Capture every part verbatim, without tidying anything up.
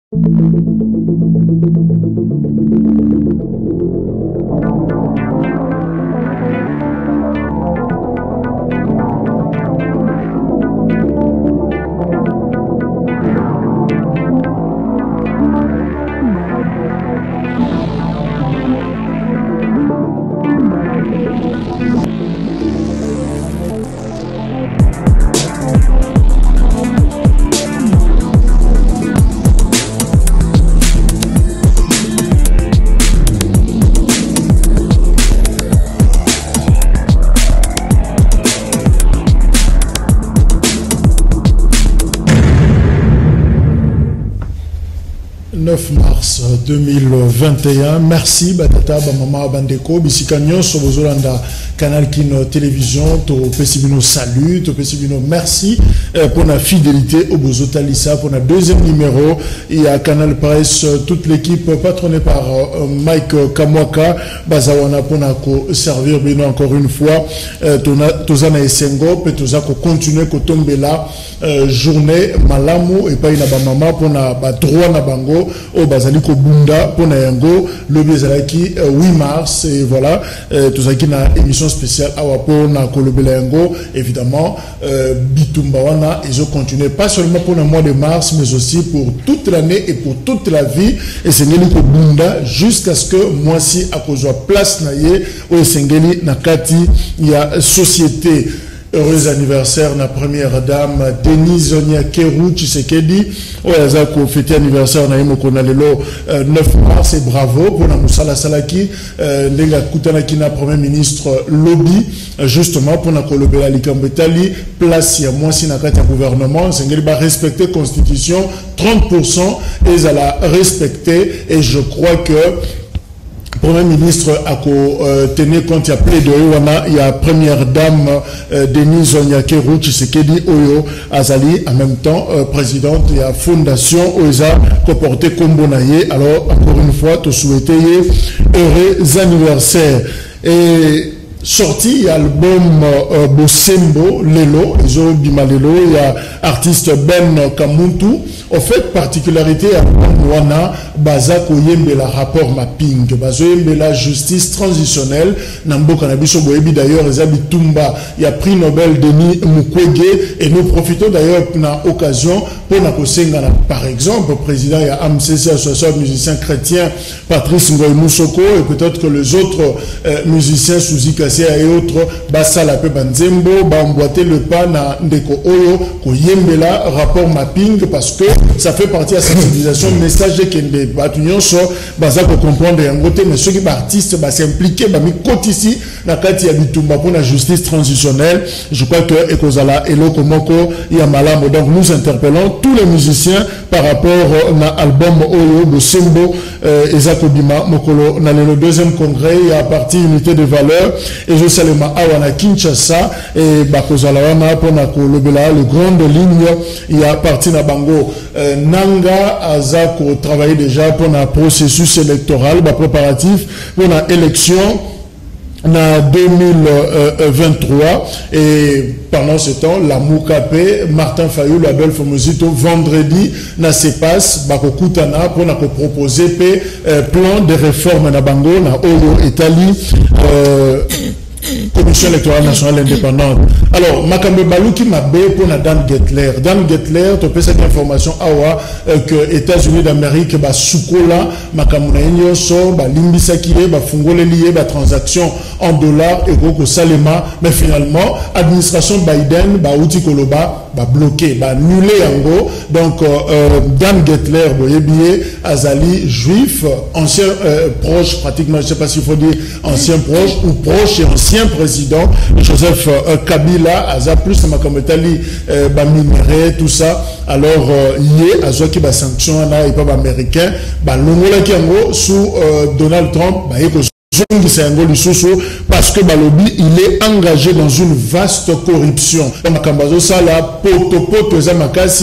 neuf mars deux mille vingt et un. Merci Batata Bamama Bandeko Bisika Nyonso Bozolanda Canal Kino Télévision to Pesibino salut to Pesibino merci euh, pour la fidélité au Bozota Lissa pour le deuxième numéro. Il y a Canal Presse, toute l'équipe patronnée par euh, Mike Kamwaka Bazawana pour nous servir bino encore une fois euh, Tozana Esengo pe Tozako continuer ko tombe là euh, journée malamu et pas ina bamama pour na ba droit na bango au bazali ko bunda pour na yango le bezalaki euh, huit mars et voilà euh, Tozaki na émission spéciale awa pour na kolobela yango évidemment euh, bitumba wana ils ont continué pas seulement pour le mois de mars mais aussi pour toute l'année et pour toute la vie et sengeli ko bunda jusqu'à ce que moi si à cause de place na ye au sengeli na kati ya société. Heureux anniversaire na première dame Denise Onyakeru Tshisekedi oyazako fêter anniversaire na yemo kona lelo neuf mars et bravo pour na musala salaki ndenga kutanaki na premier ministre lobby justement pour na kolobela likambetali place ya mwasi na kati ya gouvernement sengeli ba respecter constitution trente pour cent et à la respecter et je crois que Premier ministre a euh, tenu compte, il y a plaidoyer, il y a première dame euh, Denise Onyakeru Tshisekedi Oyo Azali, en même temps euh, présidente, il y a fondation Oza comporté Kombonaye. Alors encore une fois, te souhaiter heureux anniversaire. Et sorti album euh, Bosembo Lelo, ils ont bima Lelo, il y a artiste Ben Kamuntu. En fait, particularité à Wana, Bazako Yembe la rapport mapping, Bazo Yembe la justice transitionnelle, Nambo Kanabiso Boebi d'ailleurs, Ezabi Tumba, il y a prix Nobel Denis Mukwege, et nous profitons d'ailleurs na occasion pour na Kosengana, par exemple, président il y a A M C C, Association de musiciens chrétiens, Patrice Ngoy Moussoko, et peut-être que les autres euh, musiciens Suzy Kassia et autres, Basala Pe Banzembo, Bamboate le pas na Ndeko Oyo, Ko Yembe la rapport mapping, parce que ça fait partie de la sensibilisation, message que les bâtonnons sont basés pour comprendre un côté, mais ceux qui sont artistes, s'impliquer, mais côté ici, la carte y a bitumba pour la justice transitionnelle. Je crois que Ekozala et Lokomoko, il y a Malamo. Donc nous interpellons tous les musiciens par rapport à l'album Oyo, Bosembo, Ezakobima, Mokolo, dans le deuxième congrès, il y a parti unité de valeur, et je salue Awana Kinshasa, et Bakozala Wana, pour Nakolobela, le grande ligne, il y a parti na Bango. Euh, Nanga Azako travaille déjà pour un processus électoral, bah, préparatif pour une élection en deux mille vingt-trois et pendant ce temps la Moukapé, Martin Fayou, Adolphe Mozito vendredi na sepas bakokutana pour na proposer pe euh, plan de réforme na Bango na Oyo Italie euh, Commission électorale nationale indépendante. Alors, Makambe Balouki m'a bé pour Dan Gettler. Dan Gettler, tu peux cette information awa euh, que États-Unis d'Amérique ba soukola Makamuna Inyoso, ba Limbisakile, ba Fungole lié, ba transaction en dollars et Goko Salema, mais finalement, administration Biden, ba Outi Koloba, ba bloqué, ba annulé en gros. Donc, euh, Dan Gettler, boyebié, Azali, juif, ancien euh, proche, pratiquement, je ne sais pas s'il faut dire ancien proche ou proche et ancien président Joseph euh, Kabila aza plus makamotali euh, ba minéré tout ça alors yé euh, azoki ba sanction na et pas américain ba longola ki yango sous euh, Donald Trump ba yeko zongi sa yango lisusu parce que balobi il est engagé dans une vaste corruption makambazo sala poto poto za makasi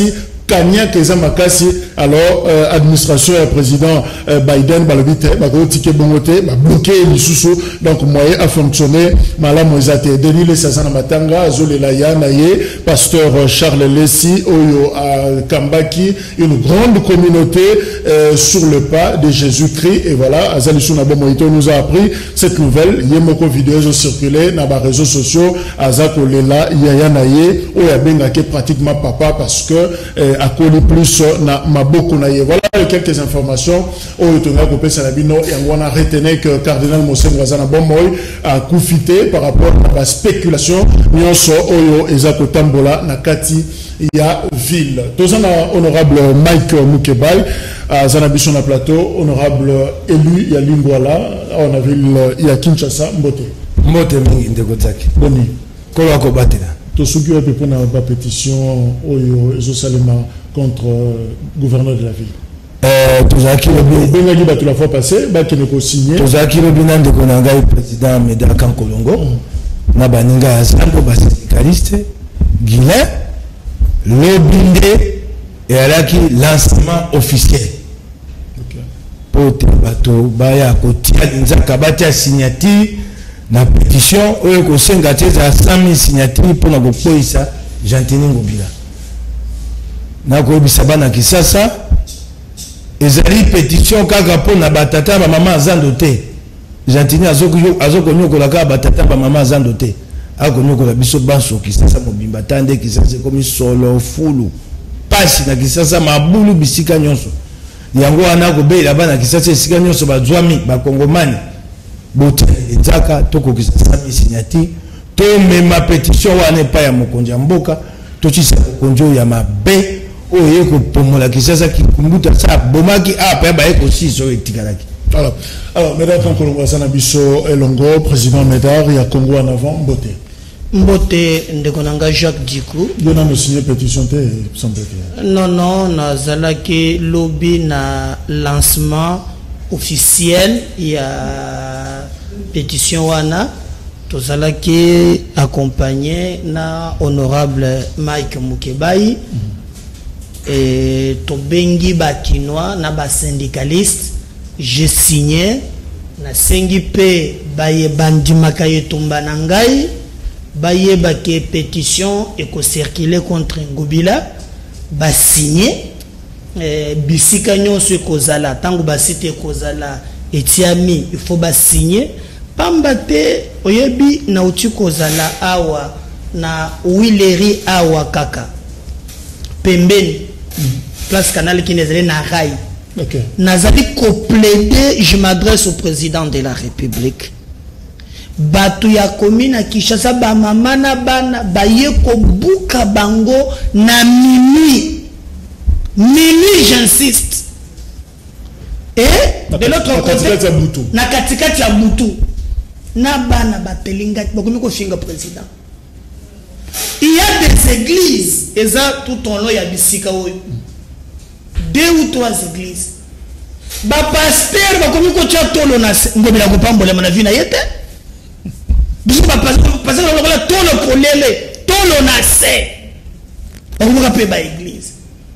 Kanya Keza Makasi, alors euh, administration et président euh, Biden, balobite, bako tike bongote, ba bloqué les sous donc moyen a fonctionné, mala moizate, Denis le Sazana Matanga, Azole Laya, Naye, pasteur Charles Lessi, Oyo à Kambaki, une grande communauté euh, sur le pas de Jésus-Christ, et voilà, Azalisou Nabomoito nous a appris cette nouvelle, Yemoko vidéo ont circulé dans les réseaux sociaux, Azako Lela, Yaya Naye, Oya Bengake pratiquement papa parce que euh, à Koli plus na maboko na ye. Voilà quelques informations au Tonga Kopé Salabino et on a retenu que cardinal Monseigneur Wazana Bomoy a confité par rapport à la spéculation nyonso oyo ezako tambola na kati ya ville. Tozana honorable Mike Mukebay à Zanabison na plateau, honorable élu ya Lingwala on a vu il y a Kinshasa Mbote. Mbote mingi ndeko zaki. Boni. Kola ko batela. Tout ce qui est pour la pétition Oyo Ezosalema contre le gouverneur de la ville. Euh, tout ça qui le bien la fois passée, bah qui ne peut signer. Tout ça qui le bien de Konanga président Médard Kankolongo, na baninga azambo ba syndicaliste, Guilain, le blindé et alaki lancement officiel. Pour te bato baya kotia nzaka batia signature na pétition oyo ko senga teza cent mille signatures pour na kopoisa Jantini Ngobila. Na ko bisaba na Kisasa ezali pétition kaka pour na batata ba mama azandote. Jantini azoko azoko nyokola ka batata ba mama azandote. Ako nyokola biso banso Kisasa mobimba tande Kisasa comme solo fulu. Pasi na Kisasa mabulu bisika nyonso. Yango wana ko be la bana Kisasa bisika nyonso ba zwami ba kongomani. Bote ezaka toko Kisasa mi signati to me ma pétition wana pa ya mokonja mboka to chisa konjo ya mabe oye ko pomola Kisasa ki kumbuta sa bomaki apa ba eko siso etikalaki. Alors alors Médard Kankolongo sana biso elongo président Médard ya Congo en avant Mbote. Mbote ndekonanga Jacques Dikou. Yona me signé pétition te semble-t-il. Non non na zalaki lobby na lancement officiel il y a pétition wana tozalaki accompagné na honorable Mike Mukebay mm. et tobengi bakinois na ba syndicaliste j'ai signé na sengi pe baye bandimaka yetumba na ngai baye bake pétition et ko circuler contre Ngobila ba signé Eh, bisika nyonso ekozala tango basite ekozala etiami il faut ba signer pambate oyebi na uti kozala awa na Wileri awa kaka pembeni mm. place canal qui nezele na rai okay. Nazali ko plaider je m'adresse au président de la République batu ya commune Kinshasa ba mama na bana baye ko buka bango na minuit Minuit, j'insiste. Et de l'autre côté, na katikati ya butu, na bana batelinga, bakomi ko finga président. Il y a des églises, et ça tout en long ya bisika oyo. Deux ou trois églises. Ba pasteur bakomi ko tia tolo na ngobila ko pambola na vie na yete. Biso ba pasteur ba tolo kolele, tolo na se. Bakomi ko pe ba église.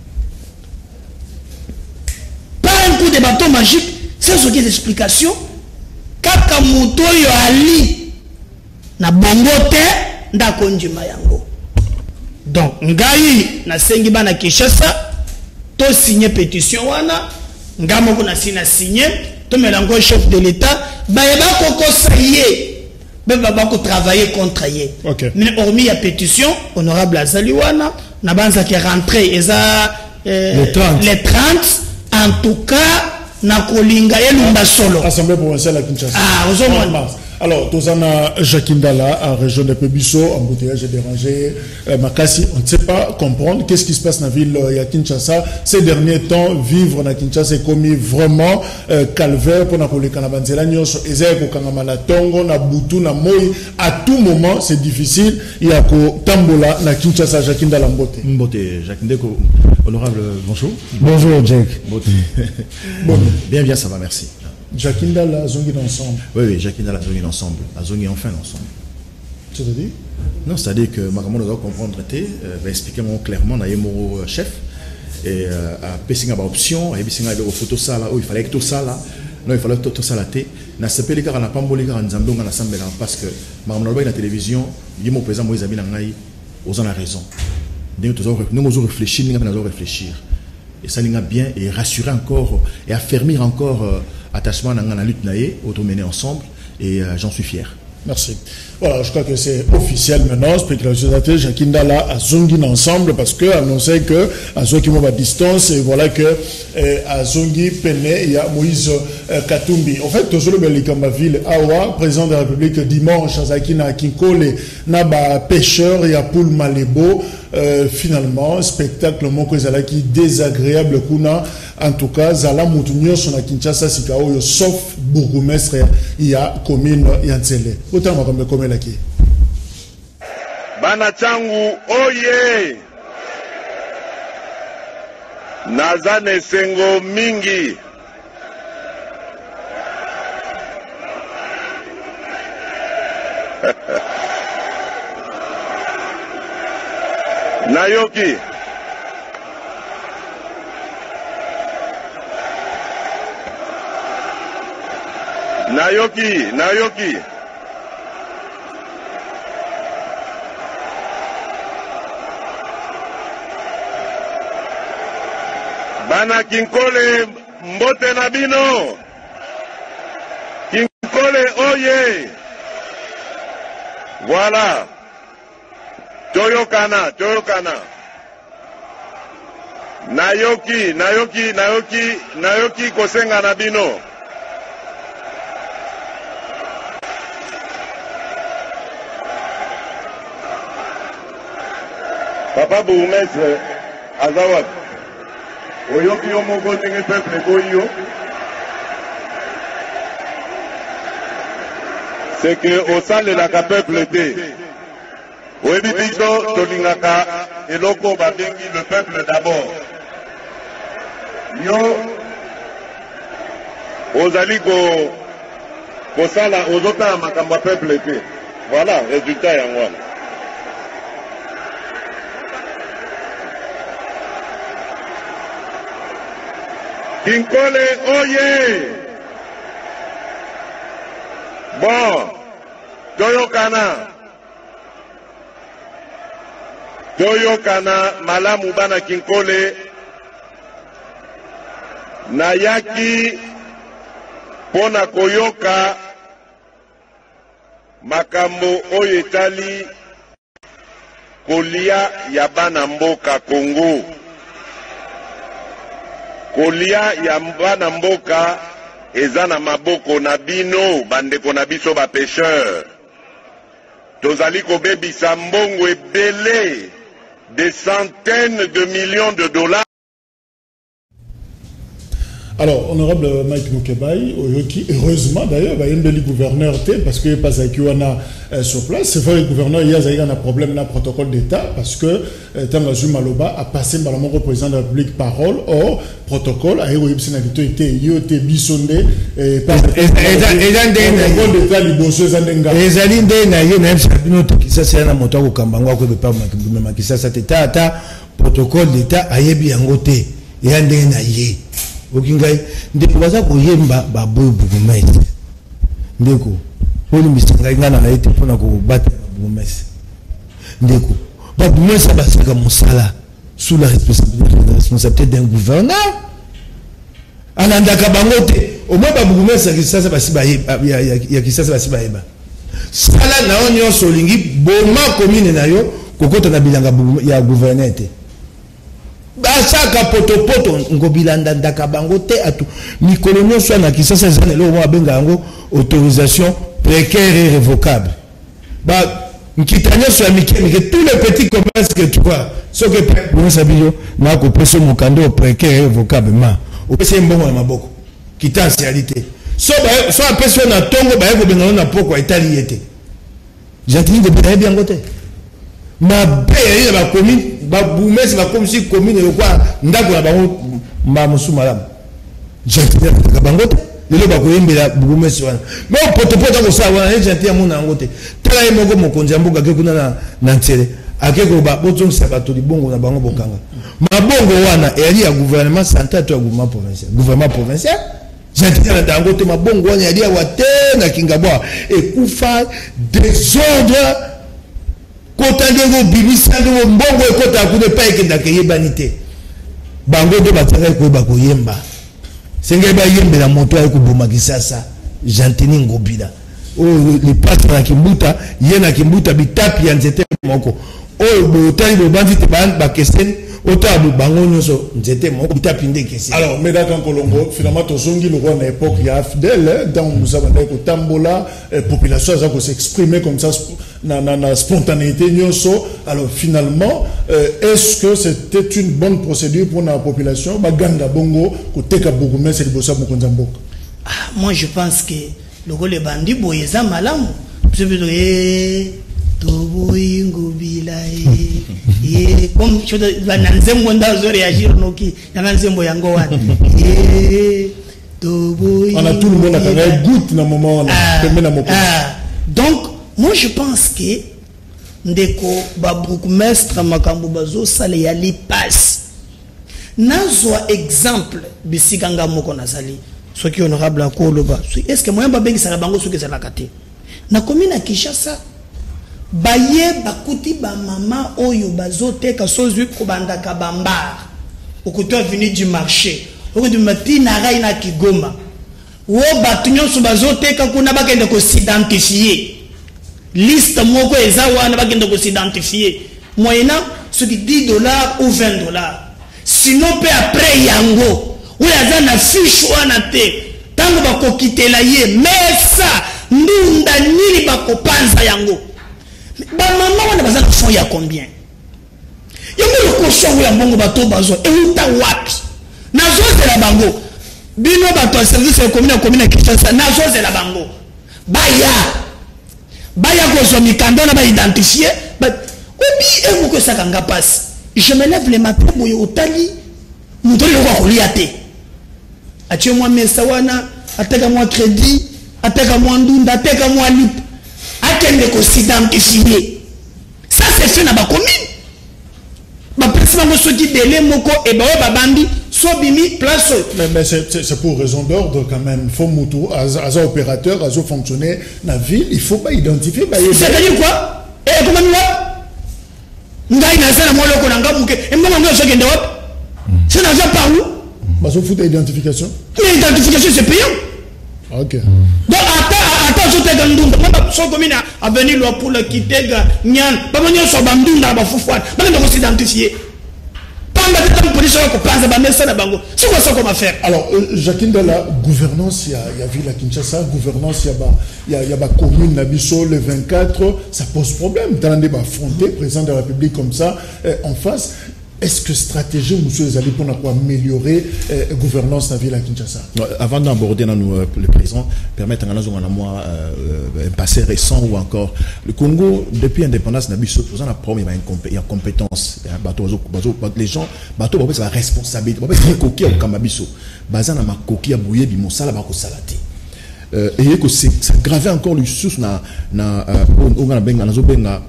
Un coup de bâton magique sans aucune explication kaka moto yo ali na bongote ndako njima yango donc ngai na sengi bana Kinshasa to signer pétition wana ngamo ko na sina signer to melango chef de l'état ba yeba koko saye ba ba ko travailler contre ye okay. Mais hormis la pétition honorable Azali wana na banza qui rentrer eza euh, les trente les trente. En tout cas, na kolinga elunda solo. Assemblée provinciale à Kinshasa. Ah, aux hommes. Alors, Tozana Jakindala, à région de Pébisso, embouteillage dérangé, euh, Makassi, on ne sait pas comprendre qu'est-ce qui se passe dans la ville de Kinshasa. Ces derniers temps, vivre dans Kinshasa est commis vraiment euh, calvaire pour les Kanabanzela, Nyos, Ezek, Kangamana Tongo, na Boutou, na Moi. À tout moment, c'est difficile. Il y a ko Tambola, na Kinshasa, Jakindala Mbote. Mbote, Jakindeko, honorable, bonjour. Bonjour, Jack. Mbote. Bon, bien, bien, ça va, merci. Jakindala, Zongi ensemble. Oui, oui, Jakindala, Zongi ensemble. Zongi enfin ensemble. C'est-à-dire? Non, c'est-à-dire que Makamon doit comprendre, euh, va expliquer clairement, Naïmo chef, et à pessinga ba option et bisinga de photo ça là où il fallait que tout ça là non il fallait que tout ça là té na sepeli ka na pamboli ka nzambe nga na sambela parce que maman na la télévision yimo président Moïse Abina ngai aux en a raison nous nous nous réfléchir nous nous réfléchir et ça l'inga bien et rassurer encore et affermir encore euh, attachement dans la lutte naïe auto mener ensemble et euh, j'en suis fier. Merci. Voilà, je crois que c'est officiel maintenant. Spéculateur Jacques Ndala à Zongi ensemble parce que annoncé que à Zongi à distance et voilà que eh, à Zongi Pene il y a Moïse euh, Katumbi. En fait, toujours le Belikamba ville Awa, président de la République dimanche à Zakina Kinkole Naba pêcheur et à Poul Malebo. Euh, finalement, spectacle moko qui désagréable kuna en tout cas Zala Moutounio son à Kinshasa Sikao sauf bourgmestre il y a commune Yanzele. Autant ma comme comme là qui Bana changu oye Nazane sengo mingi Nayoki Nayoki Nayoki Bana Kinkole mbote na bino Kinkole oye Voilà Toyokana, Toyokana. Nayoki, Nayoki, Nayoki, Nayoki kosenga nabino. Papa Boumestre, Azawak. Oyoki yomoko tingi peuple koyo. C'est que au sein de la peuple était. Oui, biso tolingaka eloko babengi le peuple d'abord. Yo ozali ko kosala ozota makamba peuple te. Voilà résultat yango wana. Kinkole oye. Bon, Toyokana. Toyokana malamu bana Kinkole nayaki pona koyoka makambo oyo etali kolia ya bana mboka Kongo. Kolia ya bana mboka eza na maboko na bino bandeko na biso ba pêcheur. Tozali kobebisa mbongo ebele des centaines de millions de dollars. Alors, honorable Mike Mukebai, qui heureusement d'ailleurs, il y a un gouverneur, parce que pas avec Yuana sur place, c'est vrai que le gouverneur, il y a un problème dans le protocole d'État, parce que Tangazu Maloba a passé par le président de la République parole, or, protocole, a eu une été yoté bisondé, et par le protocole d'État, les bosseux Zandenga. Les Alinde, Nayo, même si ça c'est un moteur au Kambango, que pas qui ça, ça État, protocole d'État, a yebi en côté, et un des naïe. Okingai ndeko baza koyemba baboyo bourgmestre ndeko poli misanga ngana na ete pona ko battre bourgmestre ndeko ba bourgmestre basaka musala sous la responsabilité la responsabilité d'un gouverneur anandaka bangote au moins ba bourgmestre ki sasa basi ba ya ki sasa basi ba eba sala na onyo solingi boma commune na yo kokota na bilanga ya gouverneur te basaka poto poto ngobilanda ndaka bango te atu mikolo nyonso na kisasa zane lo wa benga yango autorisation précaire et révocable ba nkitanya so amike mike tous les petits commerces que tu vois ce que pour sabiyo na ko peso mukando précaire et révocable ma o pese mbongo na maboko kitasialité so ba so apeso na tongo ba yego benga na poko itali yete jantini de bien bien ngote ma paye la commune ba boumesi ba comme si commune le quoi ndako na bango ma musu malamu jantini ka bangote lelo ba ko yembela boumesi wana mais poto poto ko sa wana jantini mona ngote tala yemoko mokonzi mboka ke kuna na na ntsele akeko ba bozong sabato di bongo na bango bokanga mabongo wana eri ya gouvernement central to ya gouvernement provincial gouvernement provincial j'entends na dango te mabongo wana eri ya wate na kingabwa ekufa désordre kota ndeko bimisa ndeko mbongo ekota kude pa ekenda ke yebanite bango de bataka ko ba koyemba senge ba yembe la moto ay ko boma kisasa jantini ngobida o le patre na kimbuta yena kimbuta bitapi ya nzete moko o botali bo bandi te ban ba kesen ota bu bango nyoso nzete moko bitapi nde kesen. Alors mais d'accord Kolongo finalement tozongi le roi na époque ya fidèle dans Moussa Banda ko tambola population ça ko s'exprimer comme ça na na na spontanéité nyoso. Alors finalement euh, est-ce que c'était une bonne procédure pour la population baganga bongo ko teka bogume c'est bossa mokonza mboka? Ah, moi je pense que le rôle des bandits boyeza malamu je veux dire toboyi ngobila eh comme je bananzembo ndazo réagir noki yananzembo yango wana eh toboyi on a tout le monde a quand goutte na moment on a permis na moko. Donc moi je pense que ndeko ba bourgmestre makambo bazo sale ya li passe nazo exemple bisikanga moko nazali ce qui est honorable à Koloba. Est-ce que moi, je vais faire bango ce que c'est la kate? Na commune à Kinshasa, baye bakuti ba mama oyo bazote ka sozu kobanda kabamba. Au côté venu du marché. Au côté du matin na rai na Kigoma. Wo batunyo su bazote ka kuna bakende ko s'identifier. Liste moko eza wana bakende ko s'identifier. Moyennant ce qui dix dollars ou vingt dollars. Sinon pe après yango ou ya na fiche wana te tango bako kitela ye mesa ndunda nini bako panza yango ba mama wana bazana fond ya combien yango le cochon ya mbongo bato bazo e uta wapi nazo zela bango bino bato service ya commune commune Kinshasa nazo zela bango baya baya ko so mikando na ba identifier ba obi e ko saka nga passe je me lève le matin boyo otali mutoli ko kolia te atie moi mesa wana ateka moi crédit ateka moi ndunda ateka moi lip akende ko s'identifier ça c'est fait na ba commune ba personne mo so di délai moko e ba ba bandi so bimi place mais mais c'est c'est pour raison d'ordre quand même faut mutu as as opérateur as fonctionnaire na ville il faut pas identifier ba c'est-à-dire quoi et comment nous ngai na sana mo loko na ngamuke e mbongo ngo so kende wapi c'est na ja par où bah sauf foutre identification. L'identification c'est payant. Ok. Donc attends attends je te donne donc moi so commune à venir lo pour le kitega nyan pas venir so bandunda ba fufwa ba ndo s'identifier. Pamba de temps police ko panza ba mesa na bango. C'est quoi ça comment faire? Alors euh, Jacqueline de la gouvernance il y a il y a ville à Kinshasa gouvernance il y a ba il y a il y a ba commune na biso le vingt-quatre ça pose problème dans des ba affronter président de la République comme ça euh, en face. Est-ce que stratégie, monsieur Zali, pour améliorer la euh, gouvernance de la ville à Kinshasa? Avant d'aborder euh, le président, permettre à nous moi un passé récent ou encore le Congo depuis l'indépendance, nous avons problème il y a compétence, les gens, bateau c'est la responsabilité, c'est coquille au Kamabiso, basé na makoki à bouiller bi mosala ba ko salati. Et que c'est ça gravé encore le sous na na on a benga na zo benga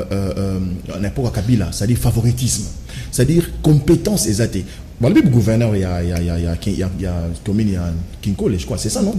n'importe Kabila, c'est-à-dire favoritisme. C'est-à-dire compétence exatée. Bon, le gouverneur, il y a, il y a, il y a, il y a, il y a, il y a, commune, il y a Kinkole, je crois, c'est ça, non?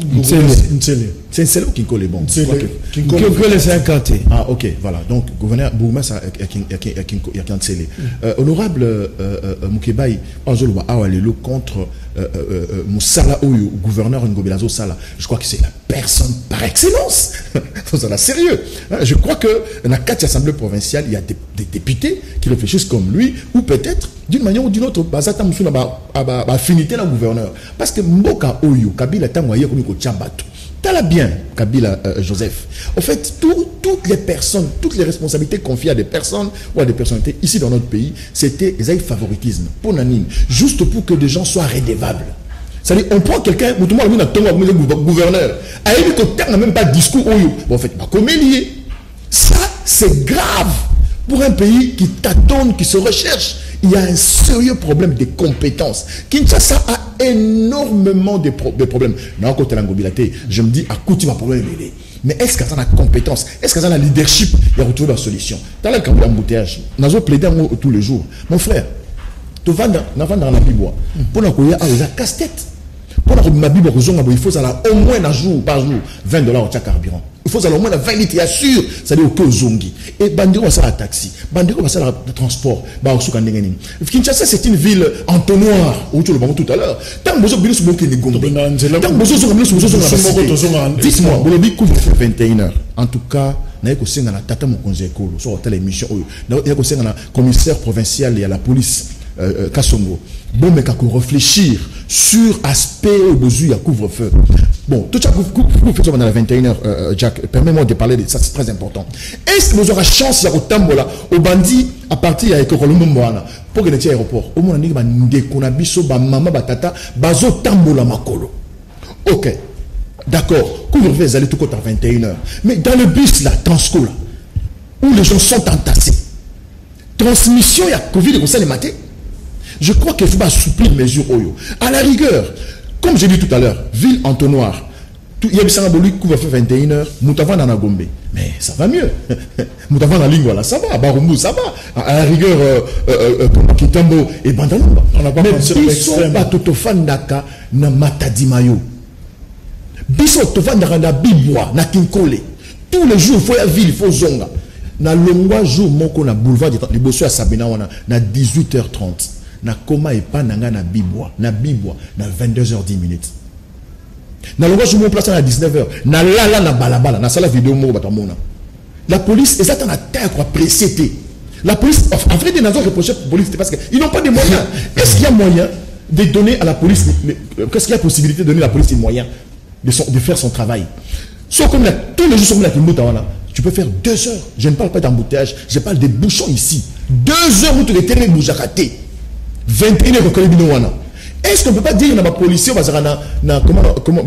C'est Nsele ou Kinkole, bon. Kinkole, c'est un quartier. Ah, ok, voilà. Donc, gouverneur, gouverneur, il y a Kinsele. Honorable Mukebai, Anzolo Awalelo contre Moussala Oyo, gouverneur Ngobelazo Sala. Je crois que c'est la personne par excellence. C'est sérieux. Je crois que dans la quatre assemblées provinciales, il y a des, des députés qui réfléchissent comme lui, ou peut-être d'une manière ou d'une autre, Bazata Moussou ba affinité la gouverneur. Parce que Mboka Oyo, Kabila Tangoye comme Tchambatou. T'as bien, Kabila euh, Joseph. En fait, tout, toutes les personnes, toutes les responsabilités confiées à des personnes ou à des personnalités ici dans notre pays, c'était un favoritisme. Pour Nanine, juste pour que des gens soient rédevables. C'est-à-dire, on prend quelqu'un, tout le monde a un gouverneur, à lui n'a même pas de discours. Bon, en fait, comment lié? Ça, c'est grave pour un pays qui tâtonne, qui se recherche. Il y a un sérieux problème de compétences. Kinshasa a énormément de, pro de problèmes. Je me dis, à coup, tu vas problème. Mais est-ce qu'il y a la compétence? Est-ce qu'il y a la leadership? Il y a retrouvé la solution. Dans le cas de l'embouteillage, nous avons plaidé tous les jours. Mon frère, tu vas dans la Bible. Pour nous, il y a un casse-tête. Pour nous, la Bible, il faut au moins un jour par jour vingt dollars au carburant. Il faut au moins vingt litres, il y a sûr, ça veut dire que zongi. Et Bandiro va ça la taxi, Bandiro va ça le transport. Kinshasa, c'est une ville entonnoir, où tu le vois tout à l'heure. Tant que vous avez besoin de Gombe, tant que vous avez besoin de dites-moi, vous avez couvre vingt et une heures. En tout cas, nous avons un tata mon conseil sur telle émission. Nous avons un commissaire provincial et à la police. Euh, Kassongo. Bon, mais qu'on réfléchir sur aspect au besoin à couvre-feu. Bon, tout ça, vous faites ça dans la vingt et une heures, euh, Jack. Permets-moi de parler de ça, c'est très important. Est-ce que vous aurez chance, il y a au tambola, au bandit, à partir de Kolombo Moana, pour que les aéroports, au moins, on a dit qu'on a biso, ba maman, ba tata, bazo tambola makolo. Ok. D'accord. Couvre-feu, vous allez tout côté à vingt et une heures. Mais dans le bus, là, Transco, là, où les gens sont entassés, transmission, il y a Covid, et ça, les matés. Je crois qu'il faut assouplir les mesures. À la rigueur, comme j'ai dit tout à l'heure, ville entonnoir, il y a un boli qui va faire vingt et une heures, Moutavan dans la Gombe. Mais ça va mieux. Moutavan dans la Lingua, là, ça va. Barumbu, ça va. À la rigueur, Kitambo et Bandalamba. On n'a pas pensé à l'extrême. Mais Biso Tofandaka na Matadimayo. Biso Tofandaka na Bibwa, na Kinkole. Tous les jours, il faut la ville, il faut Zonga. Na longwa jour, moko na boulevard de Bosso à Sabina, na dix-huit heures trente. Na koma et pas nanga na bibwa na bibwa na vingt-deux heures dix minutes na longo je me place à dix-neuf heures na la la na balabala na sala vidéo mo batamona la police est en attaque quoi précédé la police en vrai des nations reprochent la police parce que ils n'ont pas de moyens. Est-ce qu'il y a moyen de donner à la police qu'est-ce qu'il y a possibilité de donner à la police des moyens de, son, de faire son travail sauf comme là, tous les jours sont là qui montent tu peux faire deux heures. Je ne parle pas d'embouteillage, je parle des bouchons ici. Deux heures où tu les terrains bougent à rater. vingt et une heures. Est-ce qu'on ne peut pas dire que les policiers na comment comment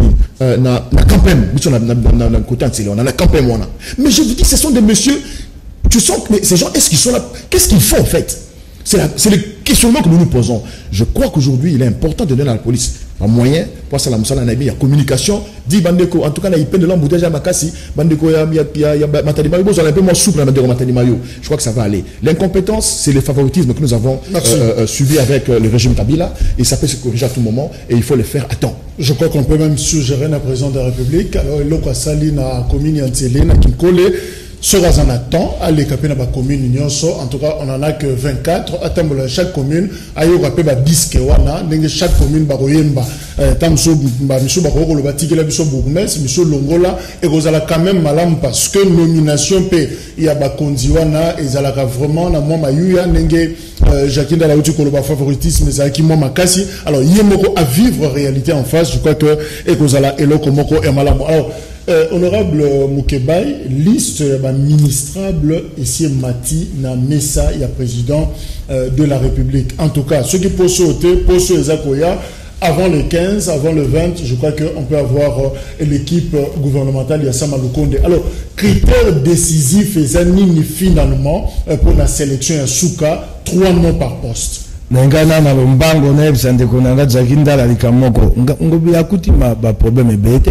na na campagne na côté na na campagne mais je vous dis ce sont des messieurs tu sens que ces gens est-ce qu'ils sont là qu'est-ce qu'ils font en fait c'est c'est le questionnement que nous nous posons. Je crois qu'aujourd'hui il est important de donner à la police un moyen pour ça la musala na bien communication dit bandeko en tout cas na ipen de l'embouteillage à Makassi bandeko ya ya ya Matadi Mayo vous un peu moins souple na Matadi Mayo je crois que ça va aller. L'incompétence c'est le favoritisme que nous avons euh, euh, subi avec euh, le régime Kabila et ça peut se corriger à tout moment et il faut le faire à temps. Je crois qu'on peut même suggérer na président de la République alors l'oko sali na commune Yantele na Kinkole sera en attend à l'écapé dans la commune nyonso en tout cas on en a que vingt-quatre à terme chaque commune ayo kapé ba disque wana ndenge chaque commune ba koyemba tamso ba miso ba ko lo batikela biso bourgmestre miso longola et kozala quand même malam parce que nomination pe ya ba konzi wana ezalaka vraiment na moi mayuya ndenge Jacques la outil ko lo ba favoritisme ça qui moi makasi alors yemoko à vivre réalité en face je crois que et kozala eloko moko e malam alors Euh, honorable Moukebaï, liste euh, ministrable ici Mati na Messa, il y a président euh, de la République. En tout cas, ceux qui posent sauter, posent les Akoya, avant le quinze, avant le vingt, je crois qu'on peut avoir euh, l'équipe euh, gouvernementale, il y a Sama Lukonde. Alors, critères décisifs et zanini finalement euh, pour la sélection à Souka, trois noms par poste. Nengana na lombango na ebisande konanga zakinda la likamoko ngobi akuti ma ba problème ebete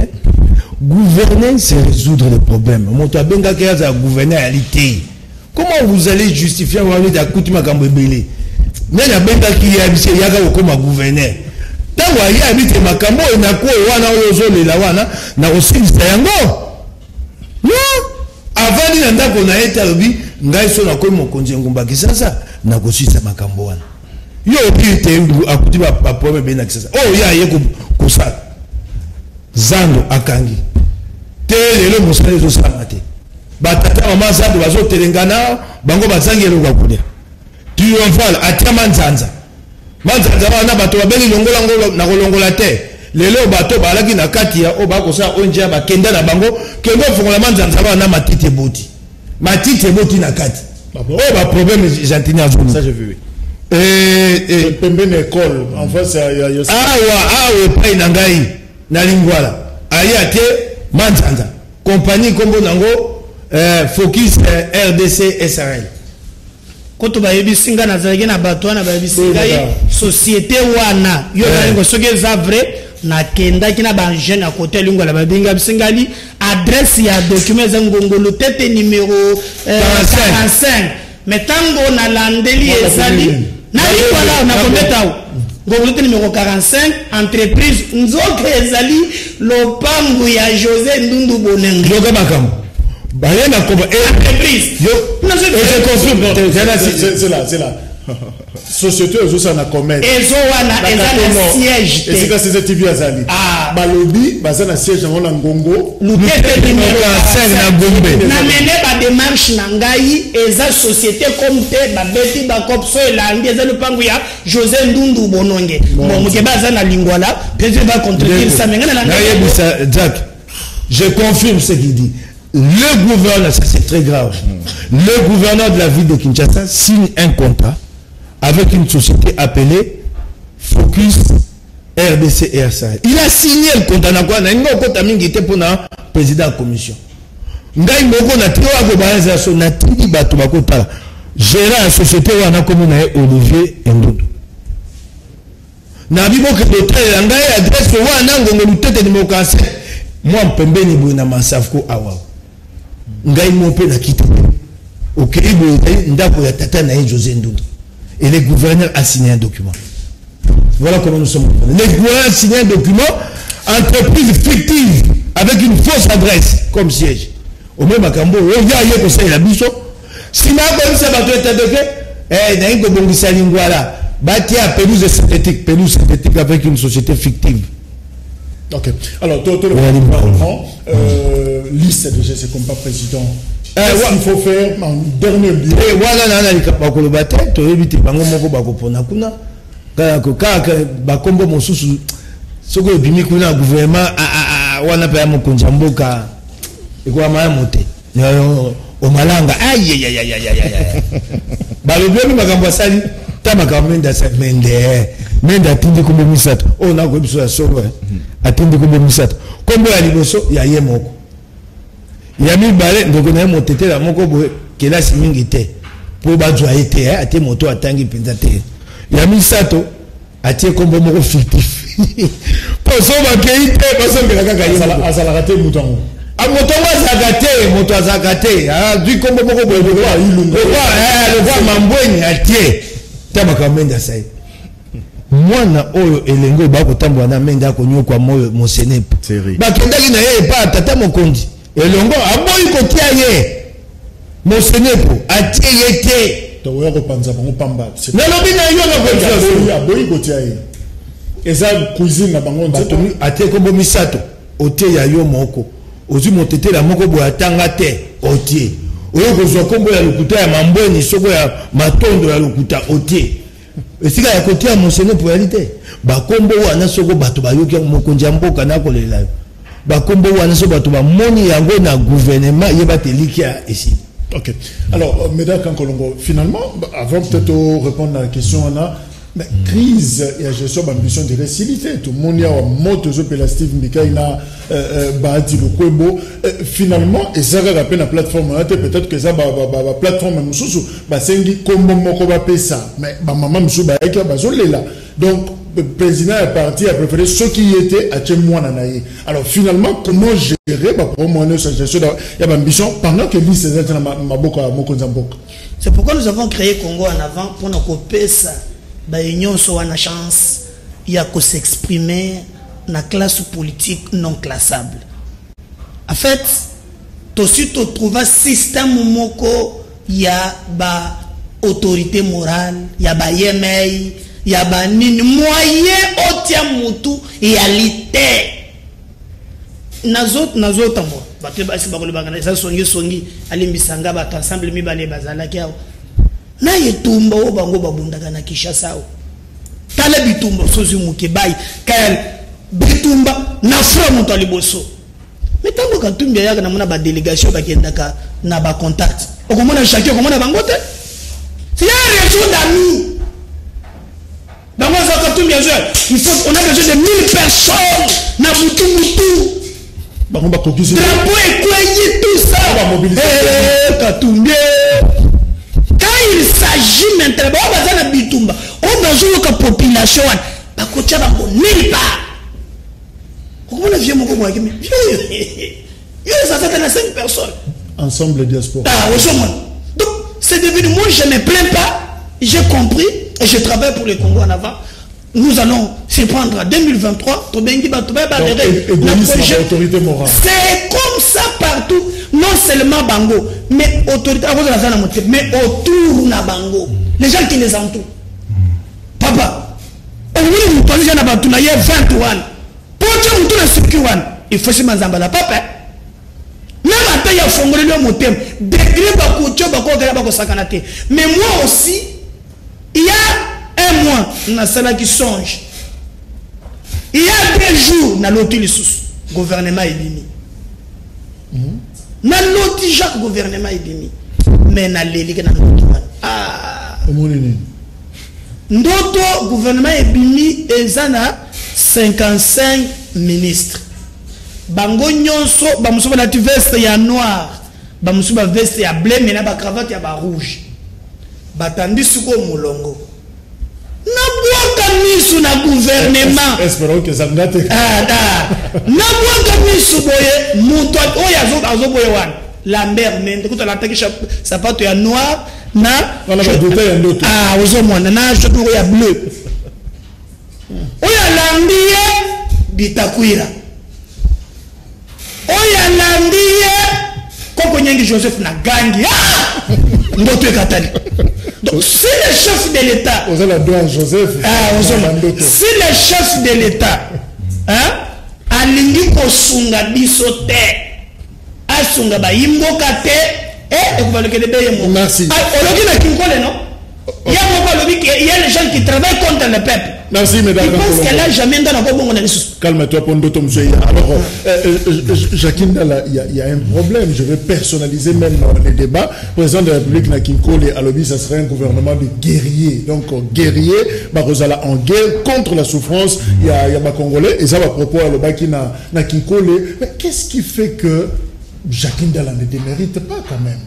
gouverner c'est résoudre les problèmes moto abenga kaza gouverner réalité comment vous allez justifier wali akuti makambo ebele nena benga ki ya bise yaka okoma gouverner tango ya bite makambo na ko wana ozo lela wana na osilisa yango no avant ni ndako na eta obi ngai so na ko mokonzi ngumba kisasa na kosisa makambo wana yo pite akuti ba problème be na kisasa oh ya yeko kusa zando akangi tele le musale zo samate batata mama zando bazo telengana bango bazangelo kwa kulia triomphal atia manzanza manzanza wana bato babeli longola ngolo na kolongola te lelo bato balaki na kati ya oba kosa onja ba kenda na bango kendo fongola manzanza wana matite boti matite boti na kati oh ba problème gentini à ça j'ai vu eh eh pembe na école en fait ça y a ah wa ah we pai na ngai na lingwala aya te manzanza compagnie kombo nango euh, focus euh, R D C S R L koto ba yebisinga na zalaki na bato na ba yebisinga société wana yo na ngo soke za vrai na kenda kina ba jeune à côté lingo la babinga bisingali adresse ya document za ngongolo tete numéro quarante-cinq mais tango na landeli ezali na voilà na kometa ngongolo tete numéro quarante-cinq entreprise nzoke ezali lopango ya José Ndundu Bonengo yoga makambo baye na koba entreprise yo je confirme c'est là c'est là société ezo na commettre ezo wana ezana siège et c'est que c'est T V azali ah balobi bazana siège na ngongo lutete numéro quarante-cinq na Gombe na mene ba démarche na ngai eza société comme te ba beti ba kopso elandi eza lupango ya José Ndundu Bononge bon muke bazana lingwala peut-être va contredire ça mais ngana na ngai Jack je confirme ce qu'il dit. Le gouverneur, ça c'est très grave. Mm. Le gouverneur de la ville de Kinshasa signe un contrat avec une société appelée Focus R D C R S A. Il a signé le contrat. Il a contrat pour le président de la commission. Il a gérant la société où on a comme Olivier Ndodo. Nabibo que l'hôtel a adresse où on a un tête de démocratie. Moi, je peux pas na masafko awa. Ngai mope na kiti. Ok, ndako ya tata na José Ndodo. Et le gouverneur a signé un document. Voilà comment nous sommes. Le gouverneur a signé un document, entreprise fictive, avec une fausse adresse comme siège. Au même Makambo, on y a eu conseil la biso. Si ma bonne ça va être attaqué, eh, n'a pas bon ça lingwala. Bâti à pelouse synthétique, pelouse synthétique avec une société fictive. Ok. Alors, tout le monde euh, liste de G C comme pas président. Qu'est-ce qu'il faut faire en dernier lieu? Et voilà, là, il n'y a pas de bataille. Tu as évité de faire un peu bakombo mosusu soko ebimi kuna gouvernement wana pa mo konjamboka ekwa maya mote o malanga ayi ayi ayi ayi balobi makambo sali ta makambo menda sa mende menda tindi kombo misato o na ko biso ya solo atindi kombo misato kombo ya liboso ya ye moko ya mi bale ndoko na motete la moko bo kelasi mingi te po ba joie te ate moto atangi penza te ya misato atie kombo moko fictif poso ba keite poso ngela kaka yela azala raté mutango a moto wa zakate moto azakate ah du kombo moko bo bo ilunga eh le voix mambweni atie tama kamenda sai mwana oyo elengo ba ko tambwa na menda ko nyokwa moyo mosenepe ba kendaki na ye pa tata mokondi elongo aboyi ko tia ye mosenepe atie yete to ya ko panza bango pamba na lobi na yo na ko ya boyi ko tia ye eza cuisine na bango nzoto atie kombo misato otie ya yo moko ozi motete la moko bo atanga te otie oyo ko zo kombo ya lokuta ya mambweni soko ya matondo ya lokuta otie esika ya kotia mosenepe realite ba kombo wana soko bato bayoki mokonja mboka na kolela ba kombo wana soko bato ba moni yango na gouvernement yeba te likia ici. Ok. Alors, euh, Médard Kankolongo, finalement, avant peut-être de répondre à la question, on a mais mm. crise et la gestion d'ambition de récilité. Tout le monde y a un mot de Zopela Steve Mikaina, Bahati le Kwebo. Finalement, et ça va la plateforme, peut-être que ça va la plateforme, c'est un combo moko va payer ça. Mais maman Moussou Baïka, bazolé là. Donc, le président est parti, a préféré ceux qui y étaient à Tchemouananaï. Alors finalement, comment gérer pour moi cette gestion d'ambition pendant que lui s'est dans Maboka Mokonzambok? C'est pourquoi nous avons créé Congo en avant pour nous couper ça. L'union soit une chance, il y a qu'à s'exprimer dans la classe politique non classable. En fait, tout suite tu trouves un système moko, il y a ba autorité morale, il y a ba yemei. Il y a un moyen otia mutu réalité nazot nazot tambo bato basi bakole bangana ça songi songi alimbisanga bato ensemble mi bale bazala kiao na yetumba o bango babundaka na Kinshasa o tala bitumba sozi muke bai kal bitumba na fra mutu aliboso metango katumbi yaka na mona ba délégation bakendaka na ba contact okomona chacun okomona bango te c'est un réseau d'amis. Dans moi, il faut, on a besoin de mille personnes. Na mutu mutu. Drapeau et quoi tout ça. Eh, Katumbi. Quand il s'agit maintenant, on va dans la bitumba. On va jouer avec la population. Bakotia va nulle part. On a vieux mon coco qui me dit, ça fait cinq personnes. Ensemble diaspora. Ah, donc, c'est devenu, moi je ne me plains pas, j'ai compris, et je travaille pour le Congo en avant. Nous allons se prendre en deux mille vingt-trois, c'est comme ça partout, non seulement Bango, mais autorité, mais autour de Bango, les gens qui les entourent. Papa, on dit que nous avons vingt et un, pour que nous avons circuit, il faut se mettre en bas. Papa, même à il y a fondé le mot thème, degré bakoucho bako sakanate. Mais moi aussi, il y a un mois, on a cela qui songe. Il y a deux jours, on a l'autre le gouvernement est béni. On a l'autre Jacques gouvernement est béni. Mais on a l'élite dans le ah. Notre gouvernement est béni et il y a cinquante-cinq ministres. Bango nyonso bamuso ba la veste ya noir bamuso ba veste ya bleu mais na ba cravate ya ba rouge batandi suko mulongo na bwaka misu na gouvernement espérons que ça ngate ah da na bwaka misu boye muto oya zo azo boye wan Lambert mende kuto la takisha sapato ya noir na wala ba doute ya ndoto ah ozo mwana na shoto ya bleu oya lambiye bitakwira oya landiye koko nyengi Joseph na gangi ah ndoto ekatali. Donc si le chef de l'État vous allez doigt Joseph ah si le chef de l'État hein alingi ko sunga biso te asunga ba imboka te eh ekubaleke de beye. Merci. Ah ologi na kinkole non il y a beaucoup lobby il y a les gens qui travaillent contre le peuple. Merci mesdames. Je pense qu'elle a jamais dans la bonne analyse. Calme-toi Pondoto monsieur. Alors euh, euh, Jacqueline il y, y a un problème, je vais personnaliser même les débats. Le président de la République Nakinkole à l'objet ça serait un gouvernement de guerriers. Donc guerriers, Barozala en guerre contre la souffrance, il y a il y a Congolais et ça va propos à l'obaki na Nakinkole. Mais qu'est-ce qui fait que Jacqueline Dala ne démérite pas quand même?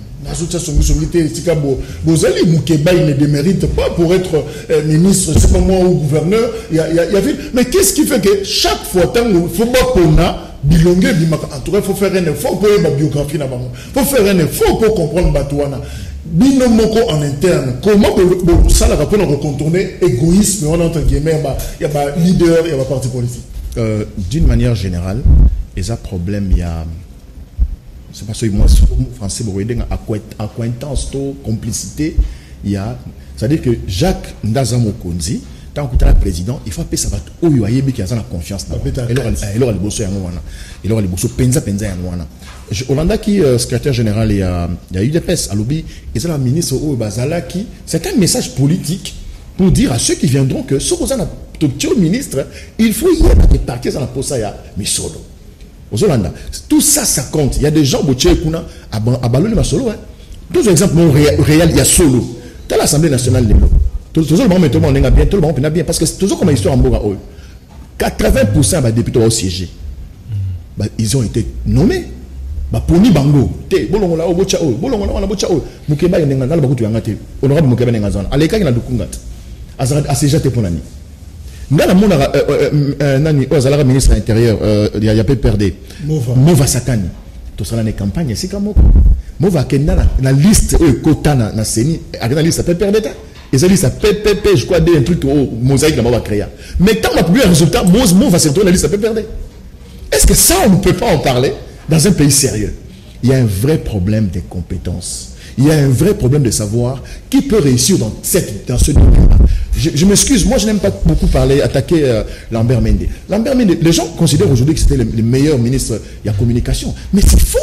Bozali Moukeba il ne démérite pas pour être euh, ministre, c'est pas moi ou gouverneur. Il y a, il y a, il y a... Mais qu'est-ce qui fait que chaque fois, tant qu'il faut pas qu'on a bilongue, en tout cas, il faut faire un effort pour la biographie. Il faut faire un effort pour comprendre Batouana. Binomoko en interne, comment ça la rappelle on contourner égoïsme, on entre guillemets, il y a un leader, il y a un parti politique. Euh, D'une manière générale, il y a un problème, il y a. C'est parce que moi, français, acquaintance, complicité, il y a. C'est-à-dire que Jacques Ndazamo Konzi, tant que tu es le président, il faut appeler ça va où il y a eu qui a la confiance. Il aura le bosso à moi. Il aura le bosso penza penza à moi. Hollanda qui est secrétaire général, il y a U D P S à l'Obi, et c'est la ministre au Bazala qui. C'est un message politique pour dire à ceux qui viendront que ce qu'on a le ministre, il faut y aller partir dans la posa mais solo. Aux Hollanda, tout ça, ça compte. Il y a des gens, Boutché-Kuna, à Balou, ma solo. Tous les exemples, mon réel, il y a solo. Dans l'Assemblée nationale, tout le monde, tout le monde est bien, tout le monde est bien. Parce que toujours comme histoire en Boga, quatre-vingts pour cent des députés ont siégé. Ils ont été nommés. Poni Bango, Té, Bolongola, Bocha, Bolongola, Bocha, Mukeba, Nengal, Bakutu, Honorable Mukeba, Nengazan, Aleka, Nadukungat, Azija Teponani. Dans la monde, nani, aux ministre de l'Intérieur, il y a peu perdu. Mova Sakani. Tout ça, la campagne, c'est comme Mova Kenda, la liste, Kota, na Seni, la liste, ça peut perdre. Et ça liste, P P P, je crois, un truc au mosaïque, la Mova créer. Mais tant qu'on a plus un résultat, Mova se tourne, la liste, ça peut perdre. Est-ce que ça, on ne peut pas en parler dans un pays sérieux? Il y a un vrai problème des compétences. Il y a un vrai problème de savoir qui peut réussir dans, cette, dans ce domaine-là. Je, je m'excuse, moi je n'aime pas beaucoup parler, attaquer euh, Lambert Mende. Lambert Mende, les gens considèrent aujourd'hui que c'était le, le meilleur ministre de la communication. Mais c'est faux.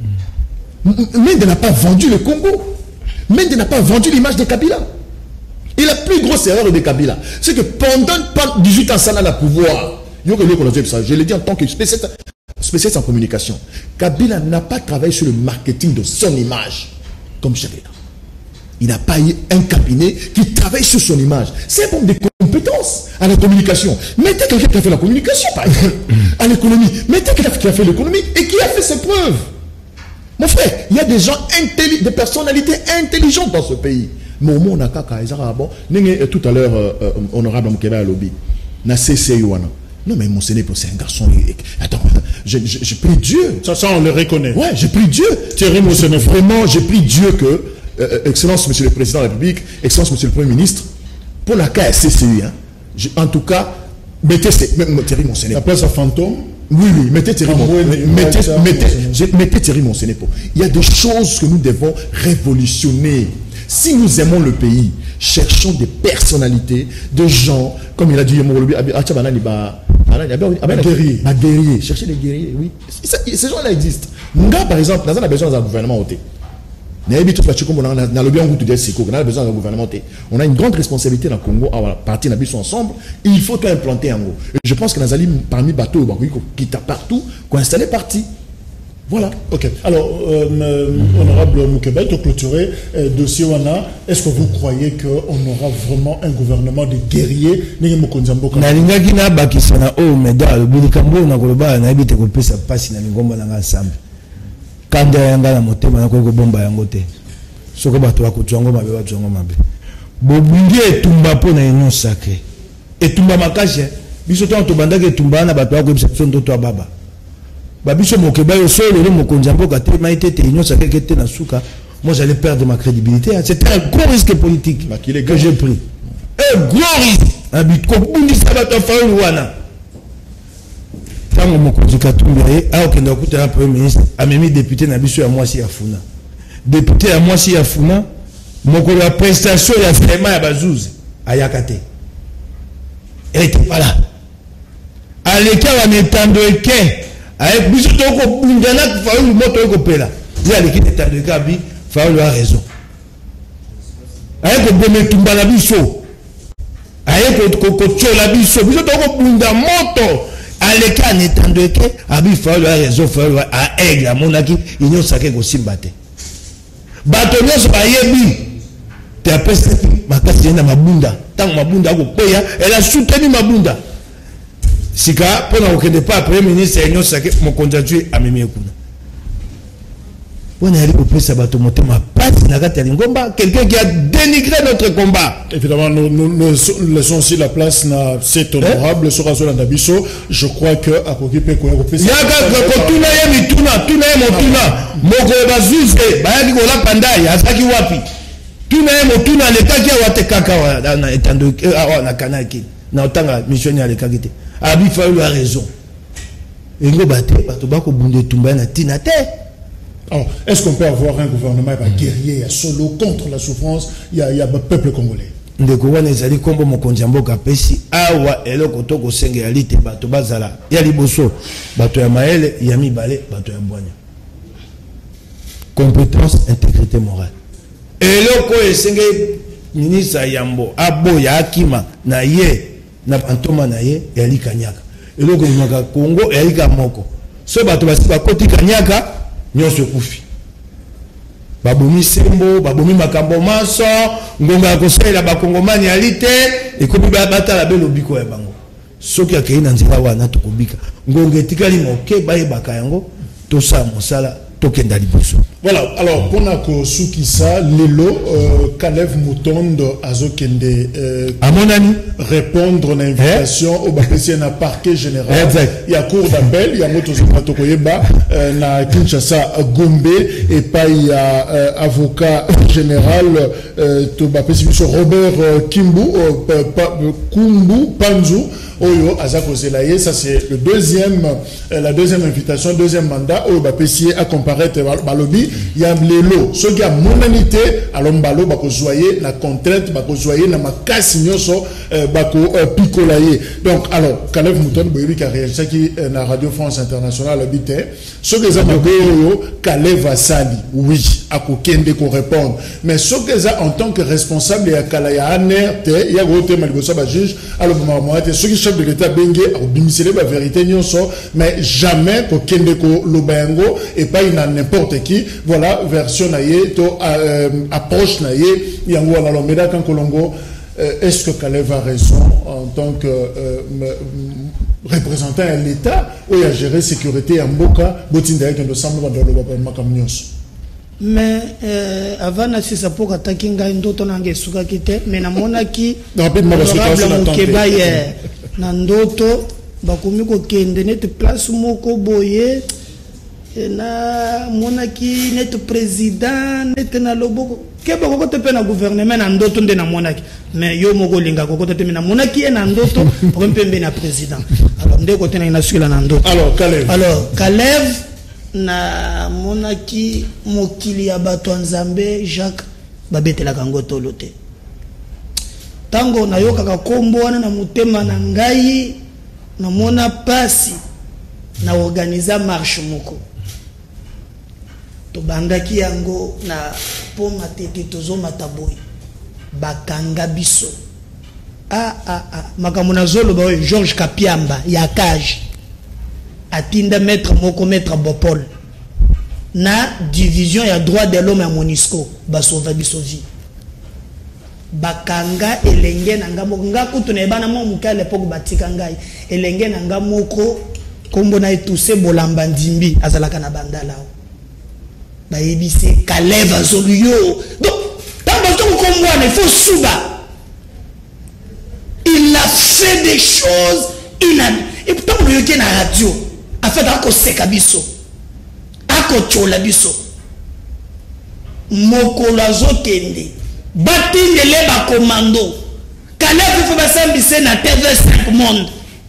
Mende n'a pas vendu le Congo. Mende n'a pas vendu l'image de Kabila. Et la plus grosse erreur de Kabila, c'est que pendant dix-huit ans, ça n'a pas pouvoir. Je l'ai dit en tant que spécialiste, spécialiste en communication. Kabila n'a pas travaillé sur le marketing de son image. Comme Chakela. Il n'a pas eu un cabinet qui travaille sur son image. C'est un problème de compétences à la communication. Mettez quelqu'un qui a fait la communication, par exemple, à l'économie. Mettez quelqu'un qui a fait l'économie et qui a fait ses preuves. Mon frère, il y a des gens intelligents, des personnalités intelligentes dans ce pays. Mais au moins, on a tout à l'heure, honorable Mukeba Alobi, na C C U, Non, mais mon Séné, c'est un garçon. Attends, j'ai pris Dieu. Ça, ça, on le reconnaît. Ouais, j'ai pris Dieu. Thierry Monsené, vraiment, j'ai pris Dieu que, euh, Excellence, Monsieur le Président de la République, Excellence, Monsieur le Premier ministre, pour la K S C I, hein, en tout cas, mettez Thierry Monsené. La place à fantôme. Oui, oui, mettez Thierry Monsené. Mettez, mettez, mettez Thierry Monsené. Il y a des choses que nous devons révolutionner. Si nous aimons le pays, cherchons des personnalités, de gens, comme il a dit, guerriers. guerriers. Cherchez des guerriers, oui. Ces gens-là existent. Nga, par exemple, nous avons besoin d'un gouvernement. On a une grande responsabilité dans le Congo, à partir de ensemble, et il faut tout implanter en haut. Je pense que nous allons parmi les bateaux qui sont partout, qui sont installés partout. Voilà. Ok. Alors, euh, honorable Moukeba, pour clôturer le euh, dossier Wana, est-ce que vous croyez qu'on aura vraiment un gouvernement de guerriers? Nalingaki na bakisana o medal bilikambo na koloba na ebite kopesa pasi na lingomba na ensemble. Kanda yanga na motema na ko bomba yango te. Soko bato ba kutwango mabe ba twango mabe. Bobungi etumba po na ino sacré. Etumba makashe biso to to bandaki etumba na bato ba ko ebisa ndoto to baba. Babiso Mokeba yo solo le mokonjambo kate maite te union sacré kete na suka. Moi j'allais perdre ma crédibilité. C'était un gros risque politique que j'ai pris. Un gros risque. Un but ko bundi sabato fa wana. Tango mokonzi katumbi a okenda kuta premier ministre a même député na biso ya mwasi ya funa. Député ya mwasi ya funa mokolo ya prestation ya vraiment ya bazuzi ayakate. Elle était pas là. Aleka wa netando eke avec biso toko bundana fa une moto ko pela. Il a l'équipe netando eke abi fa a raison. Avec ko bome tumbala biso. Avec ko ko chola biso biso toko bunda moto. Aleka netando eke abi fa a raison fa a aigle a monaki union sacré ko simbate. Bato nyonso bayebi te apesa makasi na mabunda tango mabunda ko peya elle a soutenu mabunda sika pona okende pas premier ministre union sacré mon conjoint amemi ekuna on a allé opesa bato motema passe na kati ya lingomba quelqu'un qui a dénigré notre combat. Évidemment nous nous laissons aussi la place na cet honorable sur Azola Ndabiso. Je crois que à kokipe ko opesa yaka ko tuna ye mituna tuna ye motuna moko bazuze bayaki ko la pandai azaki wapi tuna ye motuna le kaki wate kaka na etando na kanaki na otanga mission ya le kakite abi fa lui a raison ngo bate bato bako bunde tumba na tina te. Alors, est-ce qu'on peut avoir un gouvernement guerrier solo contre la souffrance? Il y a, il y a le peuple congolais. Ndeko wana ezali kombo mokonzi mboka pesi awa eloko toko senge ya lite bato bazala ya liboso bato ya maele ya mibale bato ya mbwanya. Compétence, intégrité morale. Eloko esenge ministre Yambo abo ya akima na ye na pantoma na ye ya likanyaka. Eloko nyaka Congo ya lika moko. So bato basi bakoti kanyaka nyonso kufi babomi sembo babomi makambo maso ngonga kosalela bakongomani alite ekobi batala belobiko ya bango soki akei na nzela wana tokobika ngonga etikali moke bayebaka yango tosa mosala tokenda liboso. Voilà, alors pour nako sukisa lelo Kalev Mutondo azokende à mon ami répondre à l'invitation au baptême na parquet général. Il y a cour d'appel, il y a moto zomato koyeba na Kinshasa Gombe et pas il y a avocat général to baptême Robert Kimbu Kumbu Panzu Oyo Azako Zelaye. Ça c'est le deuxième la deuxième invitation, deuxième mandat au baptême à comparaître balobi. Il y a lelo ceux qui a monanité alors mbalo bako zoyer la contrainte bako zoyer na makasi nyoso bako picolayer. Donc alors Kalev Mutondo boyebi qui a réagi qui na Radio France Internationale habité ceux qui ont magoyo Kalev Asali oui à kokende ko répondre mais ceux qui ont en tant que responsable ya kala ya aner te ya gote malibosa ba juge alors moment ceux qui chef de l'état bengue au bimisele ba vérité nyoso mais jamais kokende ko lobango et pas il n'importe qui. Voilà version naie to euh, approche naie yango ala lomeda kan kolongo. Est-ce que Kalev a raison en tant que euh, représentant de l'État ou il a géré sécurité en Mboka botinda avec un ensemble dans le makamnyos? Mais euh, avant na sisa pour attaquer ngai ndoto nange suka kite mais na mona ki rapidement la situation na ndoto bakomi kokende neti place moko boye na monaki neti président neti na loboko ke bakokote mpe na gouvernement na ndoto nde na monaki mais yo moko olinga kokote te na monaki ye na ndoto poko mpe mbe na président alors nde kote na sukila na ndoto alors Kalev alors Kalev na monaki mokili ya bato nzambe Jacques babetelaka ngo tolo te tango nayokaka kombo wana na motema na ngai na mona pasi na organiza marche moko to bandaki yango na po matete tozo mataboy bakanga biso ah ah ah makamuna zolo ba Georges Kapiamba ya cage atinda maître moko maître Bopol na division ya droit de l'homme à Monisco basova biso vie bakanga elenge nanga moko nga kutu na ebana mo muka l'époque batika ngai elenge nanga moko kombo na etuse bolamba ndimbi azalaka na bandala ba yebise Kalev azoluyo donc tant que kombo na il faut suba il a fait des choses inad et pourtant le yoke na radio a fait ako seka biso ako chola biso moko lazo kende batindele ba commando Kalev faut basambise na T V cinq monde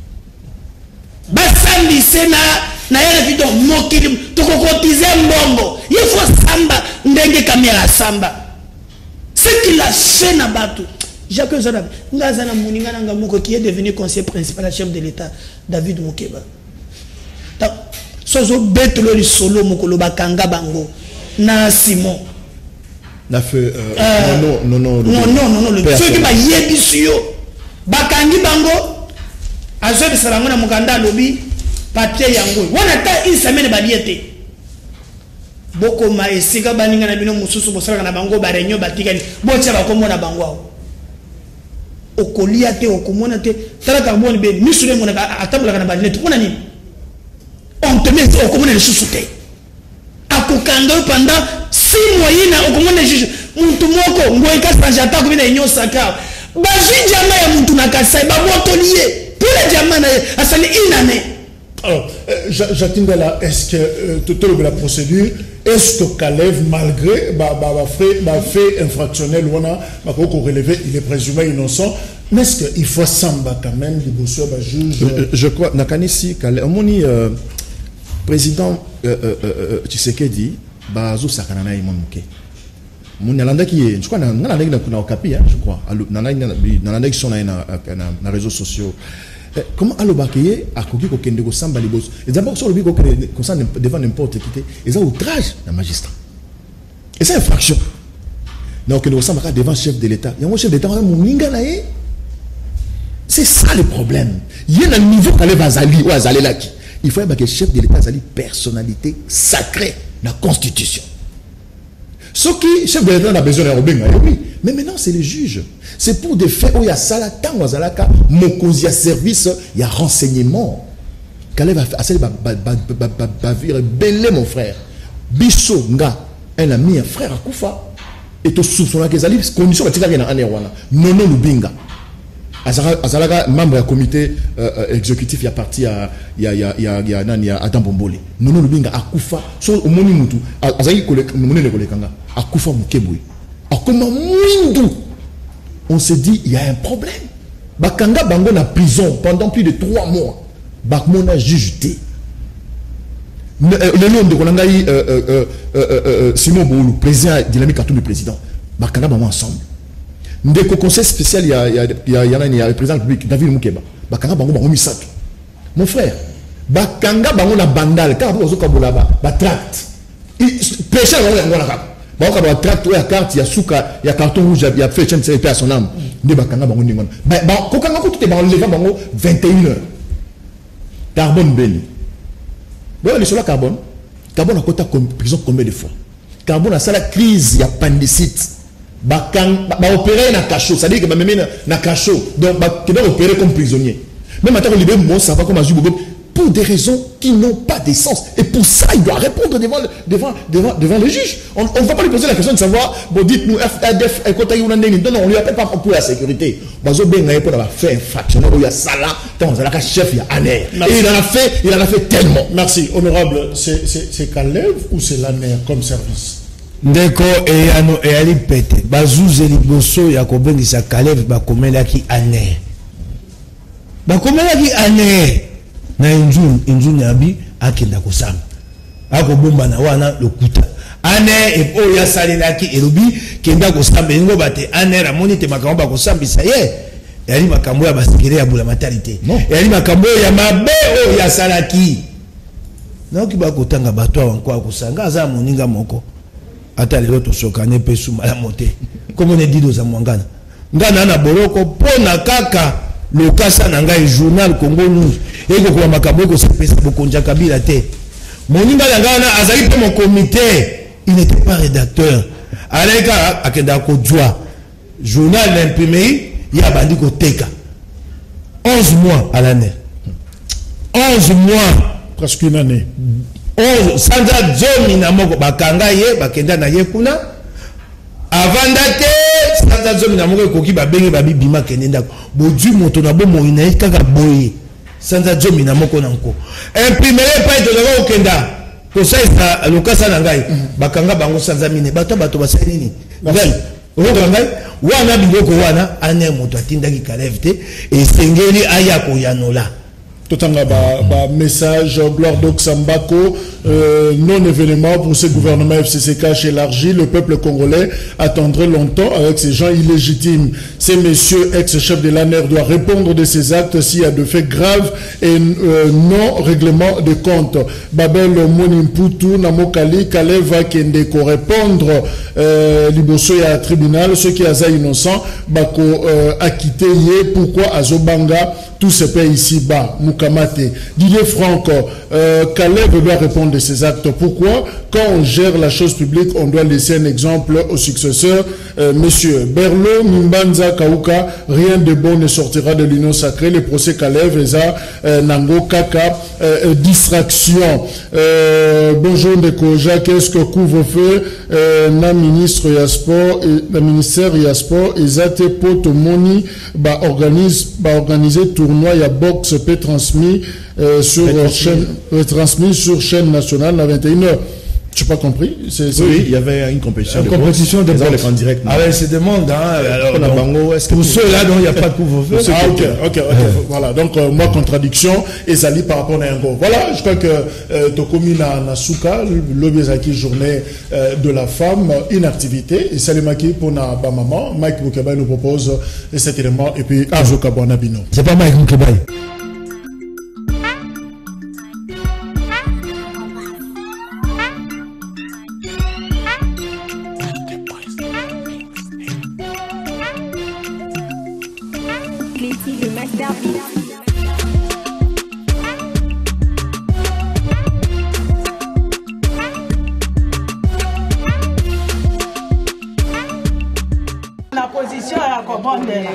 basambise na na yele vidéo mokili tokokotize mbongo il faut samba ndenge caméra samba ce qu'il a fait na bato Jacques Zana ngazana muninga nanga moko qui est devenu conseiller principal chef de l'état David Mukeba sozo betlo li solo mokolo bakanga bango na Simon na fait non non non non non non le ceux qui ba yebisio bakangi bango azobi salango na mukanda lobi papier yango wana ta une semaine ba diete boko ma esika baninga na bino mususu bosala na bango ba réunion batikali botia ba komona bango okolia te okomona te tala carbone be misule mona atamula kana ba net pona nini on te met au commun de sous-souté. À Kokando pendant six mois, il a au commun de juge. Moutoumoko, Ngoïka Sanjata, comme il a une sacra. Baji Diama ya Moutounakasa, Babotolier. Pour les diamants, à sa une année. Alors, j'attends là, est-ce que tout au long de la procédure, est-ce que Kalev, malgré ma fait infractionnel, on a relevé, il est présumé innocent, mais est-ce qu'il faut samba quand même, du bosseur, juge? Je crois, Nakanisi, Kalev, on dit. Président euh, euh, euh, Tshisekedi bazo sakanana imonke munalanda qui je crois nalanda qui na okapi je crois nalanda nalanda qui sont na na réseaux sociaux comment alobakeye akoki ko kende ko samba libos et d'abord sur le bico comme ça devant n'importe qui et ça outrage la magistrat et c'est infraction donc nous sommes devant chef de l'état il y a un chef d'état moninga nae c'est ça le problème il y a un niveau Kalev azali ou azali là qui il faut que le chef de l'État ait une personnalité sacrée dans la Constitution. Ce qui, le chef de l'État a besoin de Robin, oui. Mais maintenant, c'est les juges. C'est pour des faits où il y a ça, tant où il y a service, il y a renseignement. Kalev a fait belé, mon frère. Bisso, nga, un ami, un frère à Koufa. Et tout soupçon que les conditions de la non, non, Lubinga. Azalaga membre du comité euh, exécutif il y a parti à il y a il y a il y a il y a nani ya Adam Bombole nono lubinga akufa so omoni mutu azali koleka monene le kolekanga akufa mukebwe akoma mwindu on se dit il y a un problème bakanga bango na prison pendant plus de trois mois bakmona jugeté le nom de Kolangai Simon Boulou président dynamique à tout le président bakanga bango ensemble ndeko conseil spécial il y a il y a il y a il y a le président public David Mukeba bakanga bango bango misato mon frère bakanga bango na bandal car vous ozoka bolaba ba tract péché bango yango na ka bango ka ba tract ou ya carte ya suka ya carton rouge ya fait chance et à son âme nde bakanga bango ndingo ba kokanga ko tout ba lever bango vingt et une heures carbone beni bon les sur la carbone carbone a kota prison combien de fois carbone a ça la crise il y a appendicite ba ba opérer na cachot ça dit que ba même na cachot donc ba que ba opérer comme prisonnier même attends libérer mon ça va comme azu bobo pour des raisons qui n'ont pas de sens. Et pour ça, il doit répondre devant, devant, devant, devant les juges. On ne va pas lui poser la question de savoir, bon, dites-nous, F A D F, non, non, on ne lui appelle pas pour la sécurité. Bazo Bengaye pour avoir fait infraction, il y a ça là, dans un chef, il y a Aner. Et il en a fait, il en a fait tellement. Merci. Honorable, c'est Kalev ou c'est l'Aner comme service? Ndeko eyano eyali pete bazuze liboso ya kobengisa Kalev bakomelaki Aner bakomelaki Aner na injuni injuni abi akenda kosamba akobomba na wana lokuta Aner e oya salelaki elobi kenda kosamba ngo bate Aner amoni te makambo bakosambisa ye yali makambo ya basikere ya bula matalité yali makambo ya mabe oya salaki noki bakotanga bato wanko akosanga aza moninga moko ata lelo tosokane pe suma la moté comme on est dit dans Mwangana ngana na boloko pona kaka lokasa na ngai journal Congo News eko kwa makambo ko sepesa bokonja kabila te moninga ngana azali pe mon comité il n'était pas rédacteur alaika akenda ko joie journal imprimé ya bandi ko teka onze mois à l'année onze mois presque une année. onze sanza zomi na moko bakanga ye bakenda na ye kuna avanda te sanza zomi na moko ekoki babenge babibima kende ndako bodu moto na bomo ina kaka boye sanza zomi na moko na nko imprimere pa ito na okenda ko saisa lokasa na ngai bakanga bango sanza mine bato bato basai nini ngai oka ngai wana biloko wana ane moto atindaki Kalev te esengeli aya ko yanola. Totanga ba, ba message gloire d'Oxambako euh, non événement pour ce gouvernement F C C K élargi. Le peuple congolais attendrait longtemps avec ces gens illégitimes. Ces messieurs ex-chefs de l'A N R doivent répondre de ces actes s'il y a de faits graves et euh, non règlement de compte. Babel Monimputu Namokali Kaleva Kendeko répondre euh, liboso ya tribunal ceux qui aza innocent bako euh, acquitté yé pourquoi Azobanga tout se paie ici bas. Mukamate. Didier Franco, euh, Kalev doit répondre de ses actes. Pourquoi? Quand on gère la chose publique, on doit laisser un exemple aux successeurs. Euh, monsieur Berlo, Mimbanza, Kauka, rien de bon ne sortira de l'union sacrée. Le procès Kalev, Eza, euh, Nango, Kaka, euh, distraction. Euh, bonjour Ndekoja, qu'est-ce que couvre-feu? Euh, na ministre Yasport, la ministère Yasport, Ezate Potomoni, bah organise, bah organiser tournoi ya boxe peut transmis euh, sur chaîne, retransmis sur chaîne nationale à vingt et une heures. Je n'ai pas compris. C'est, c'est... Oui, il y avait une compétition. Une de compétition boxe. de boxe. En direct. Ah ouais, c'est demande. Hein, alors, donc, bango, est-ce que pour ceux-là, dont il n'y a pas de couvre-feu. Ah, ok, ok, ok. Ouais. Voilà. Donc, euh, moi, contradiction, et ça lit par rapport à un go. Voilà, je crois que euh, Tokomi na Nasuka, l'Obiezaki journée euh, de la femme, inactivité, et Salimaki pour na ba maman, Mike Mukeba nous propose cet élément, et puis Azo Kabwana Bino. C'est pas Mike Mukeba. La position ya kobondela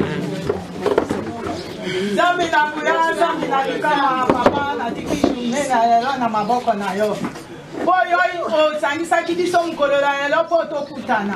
zambi na kuya zambi na likama papa na tiki journée na lelo na maboko na yo boyo osangisaki biso mokolo na lelo mpo tokutana.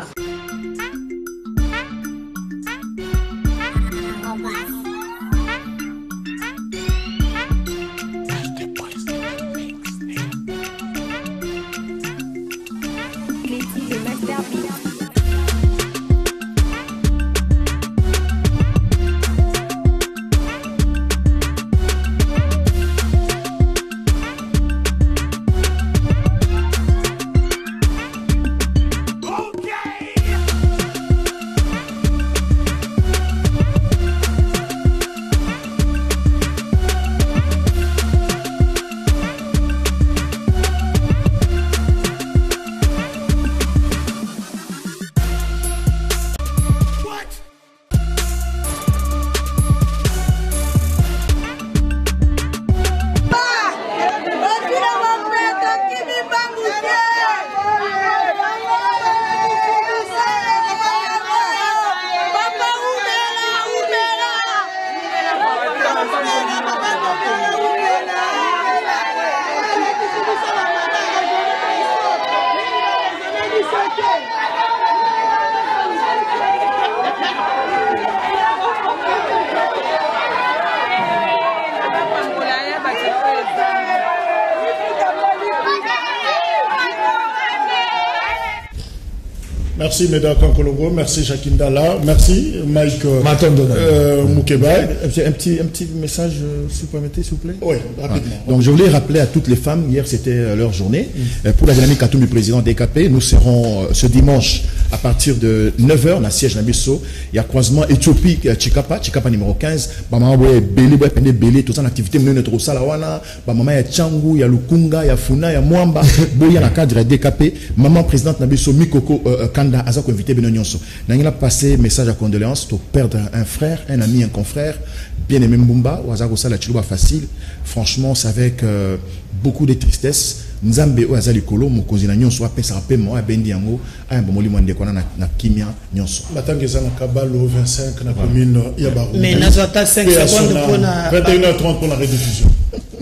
Merci Médard Kankolongo, merci Jacques Ndala, merci Mike euh, Moukeba. Un petit, un petit message, si vous permettez, s'il vous plaît. Oui, rapidement. Ah. Donc je voulais rappeler à toutes les femmes, hier c'était leur journée, mm. pour la dynamique Katoum du président D K P, nous serons euh, ce dimanche à partir de neuf heures, dans le siège Nabiso, il y a croisement Éthiopie, Chikapa, Chikapa numéro quinze, Bama Boye Belé, Boye Pende Belé, tout ça en activité, menée notre Salawana, Bama ya Tchangou, il y a Lukunga, il y a Funa, il y a Mwamba, Boye dans le cadre D K P, maman présidente Nabiso, Mikoko euh, Kanda, Azako invité Benonyonso. Nous avons passé message à condoléances pour perdre un frère, un ami, un confrère, bien aimé Mbumba, ou Azako Sala Chilouba facile. Franchement, c'est avec euh, beaucoup de tristesse. Nzambe o azali kolo mokonzi na nyonso apesa paiement abendi yango aya bomoli mwande kona na, na kimia nyonso batangeza na kabalo vingt-cinq na commune ya Barou mais nazota cinq secondes pour na vingt et une heures trente pour la rediffusion.